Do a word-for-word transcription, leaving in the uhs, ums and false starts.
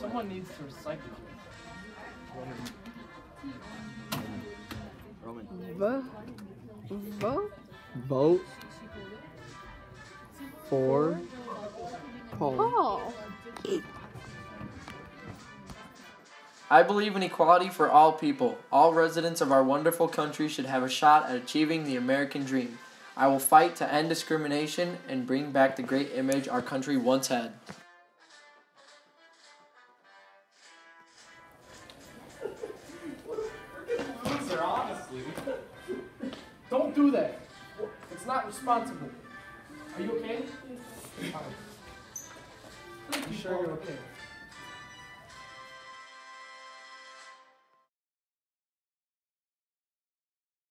Someone needs to recycle. Roman. Vote. Vote. Vote for Paul. Paul. I believe in equality for all people. All residents of our wonderful country should have a shot at achieving the American dream. I will fight to end discrimination and bring back the great image our country once had. Loser, honestly. Don't do that. It's not responsible. Are you okay? Fine. You sure you're okay?